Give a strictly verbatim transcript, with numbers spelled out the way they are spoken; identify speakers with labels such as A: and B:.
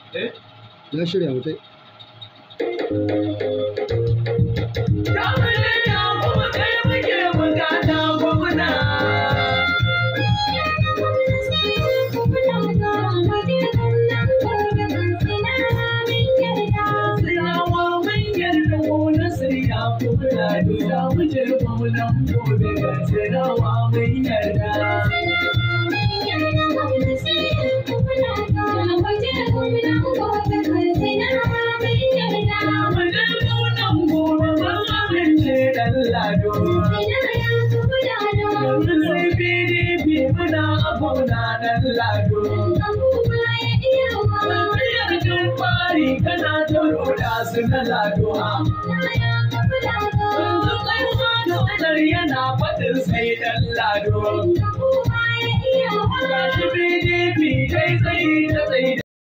A: Eh?
B: Na shirya mutai.
A: Za mu je gwamnan gobe ga sinawa mai yarda. Lado. Yanzu sai P D P muna abona dan Lado. Tafiyar jin fari kana ta roda su na Lado. Yanzu kai ma da yana faɗin sai dan Lado. Gashi P D P dai sai ta tsaye.